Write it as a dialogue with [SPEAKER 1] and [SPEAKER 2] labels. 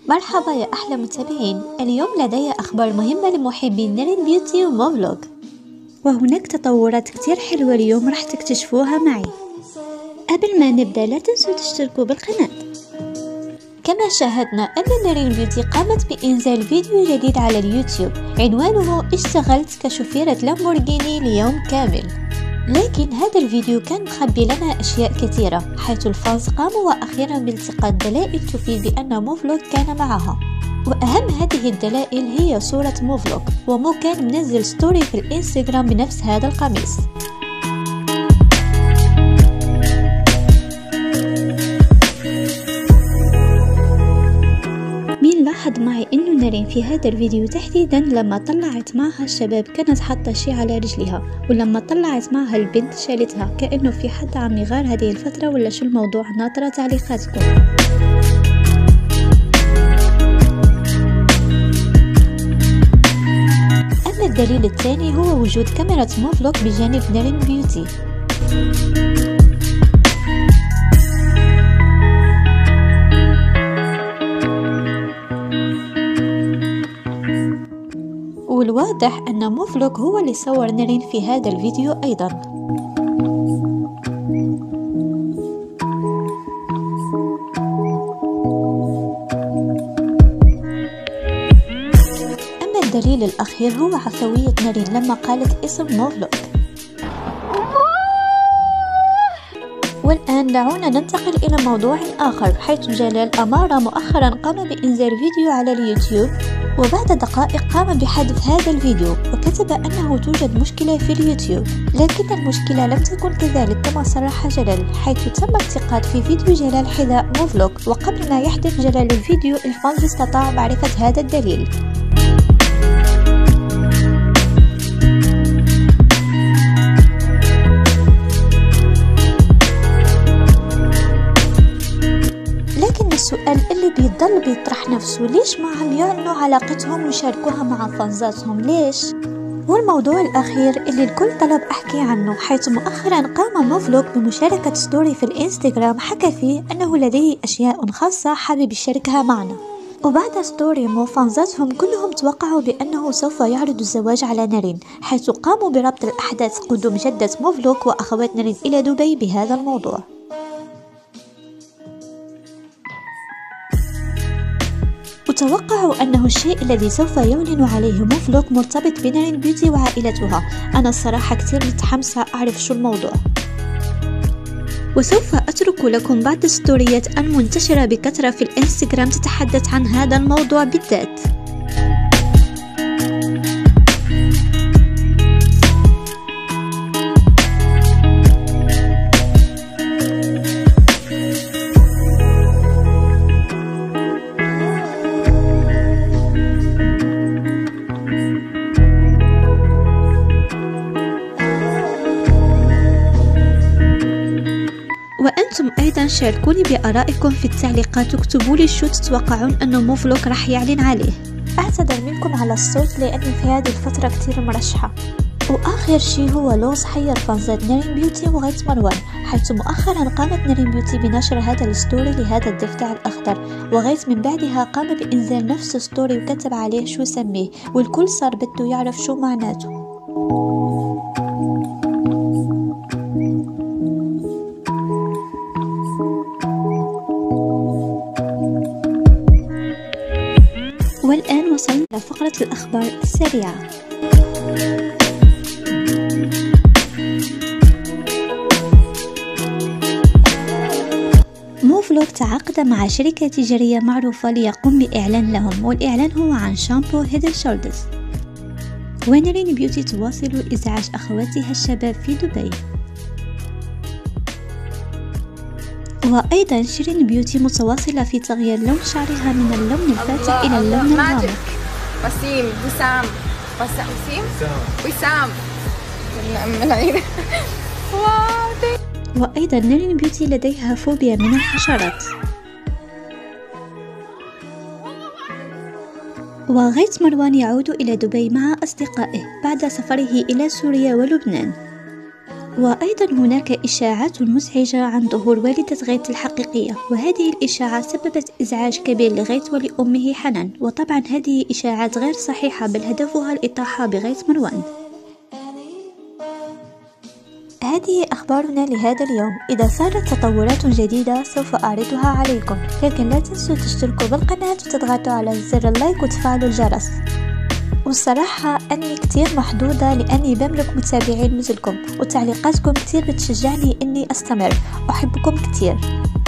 [SPEAKER 1] مرحبا يا أحلى متابعين. اليوم لدي أخبار مهمة لمحبين نارين بيوتي وموفلوج، وهناك تطورات كتير حلوة اليوم راح تكتشفوها معي. قبل ما نبدأ لا تنسوا تشتركوا بالقناة. كما شاهدنا أن نارين بيوتي قامت بإنزال فيديو جديد على اليوتيوب عنوانه اشتغلت كشوفيرة لامبورغيني ليوم كامل، لكن هذا الفيديو كان مخبي لنا أشياء كثيرة، حيث الفانز قاموا وأخيرا بالتقاط دلائل تفيد بأن موفلوج كان معها. وأهم هذه الدلائل هي صورة موفلوج، ومو كان منزل ستوري في الانستغرام بنفس هذا القميص. مين لاحظ معي انه نارين في هذا الفيديو تحديدا لما طلعت معها الشباب كانت حاطه شي على رجلها، ولما طلعت معها البنت شالتها، كأنه في حد عم يغار هذه الفترة ولا شو الموضوع؟ ناطرة تعليقاتكم. اما الدليل الثاني هو وجود كاميرا موفلوج بجانب نارين بيوتي. والواضح أن موفلوج هو اللي صور نارين في هذا الفيديو أيضا. أما الدليل الأخير هو عفوية نارين لما قالت اسم موفلوج. والآن دعونا ننتقل إلى موضوع آخر، حيث جلال أمارة مؤخرا قام بإنزال فيديو على اليوتيوب، وبعد دقائق قام بحذف هذا الفيديو وكتب أنه توجد مشكلة في اليوتيوب، لكن المشكلة لم تكن كذلك كما صرح جلال، حيث تم التقاط في فيديو جلال حذاء موفلوج، وقبل ما يحذف جلال الفيديو الفانز استطاع معرفة هذا الدليل. السؤال اللي بيضل بيطرح نفسه، ليش ما عم يعلنوا علاقتهم ويشاركوها مع فانزاتهم؟ ليش؟ والموضوع الأخير اللي الكل طلب أحكي عنه، حيث مؤخرا قام موفلوج بمشاركة ستوري في الانستغرام حكى فيه أنه لديه أشياء خاصة حابب يشاركها معنا. وبعد ستوري فانزاتهم كلهم توقعوا بأنه سوف يعرض الزواج على نارين، حيث قاموا بربط الأحداث قدوم جدة موفلوج وأخوات نارين إلى دبي بهذا الموضوع. وتوقعوا أنه الشيء الذي سوف يعلن عليه موفلوج مرتبط بنارين بيوتي وعائلتها. أنا الصراحة كتير متحمسة أعرف شو الموضوع، وسوف أترك لكم بعض الستوريات المنتشرة بكثرة في الانستغرام تتحدث عن هذا الموضوع بالذات. وأنتم أيضا شاركوني بآرائكم في التعليقات، واكتبوا لي شو تتوقعون أنه موفلوج راح يعلن عليه. أعتذر منكم على الصوت لأني في هذه الفترة كتير مرشحة. وآخر شي هو لوز حير فانزات نارين بيوتي وغيث مروان، حيث مؤخرا قامت نارين بيوتي بنشر هذا الستوري لهذا الضفدع الأخضر، وغيث من بعدها قام بإنزال نفس الستوري وكتب عليه شو سميه، والكل صار بده يعرف شو معناته. والآن وصلنا إلى فقرة الأخبار السريعة. موفلوج تعاقد مع شركة تجارية معروفة ليقوم بإعلان لهم، والإعلان هو عن شامبو هيد اند شولدرز. ونارين بيوتي تواصل إزعاج أخواتها الشباب في دبي. وأيضا شيرين بيوتي متواصلة في تغيير لون شعرها من اللون الفاتح إلى اللون الغامق.
[SPEAKER 2] وسيم وسام وسام
[SPEAKER 1] وأيضا نارين بيوتي لديها فوبيا من الحشرات. وغيث مروان يعود إلى دبي مع أصدقائه بعد سفره إلى سوريا ولبنان. وأيضا هناك إشاعات مزعجة عن ظهور والدة غيث الحقيقية، وهذه الإشاعة سببت إزعاج كبير لغيث ولأمه حنان، وطبعا هذه إشاعات غير صحيحة بل هدفها الإطاحة بغيث مروان. هذه أخبارنا لهذا اليوم. إذا صارت تطورات جديدة سوف أعرضها عليكم، لكن لا تنسوا تشتركوا بالقناة وتضغطوا على زر اللايك وتفعلوا الجرس. والصراحة أني كتير محظوظة لأني بملك متابعين مثلكم، وتعليقاتكم كتير بتشجعني أني أستمر. أحبكم كتير.